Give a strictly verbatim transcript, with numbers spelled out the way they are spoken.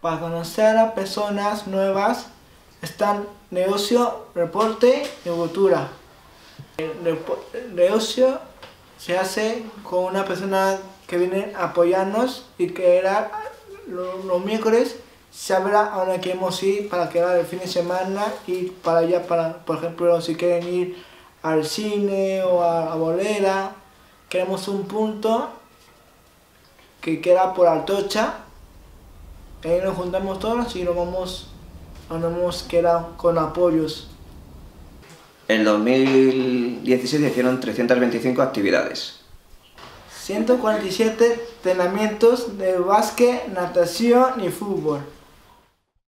para conocer a personas nuevas. Están negocio, reporte y cultura. El negocio se hace con una persona que viene a apoyarnos y que era los, los miércoles se habla a donde queremos ir para quedar el fin de semana y para allá, para, por ejemplo, si quieren ir al cine o a, a Bolera, queremos un punto que queda por Altocha, ahí nos juntamos todos y nos vamos, nos hemos quedado con apoyos. En dos mil dieciséis hicieron trescientas veinticinco actividades. ciento cuarenta y siete entrenamientos de básquet, natación y fútbol.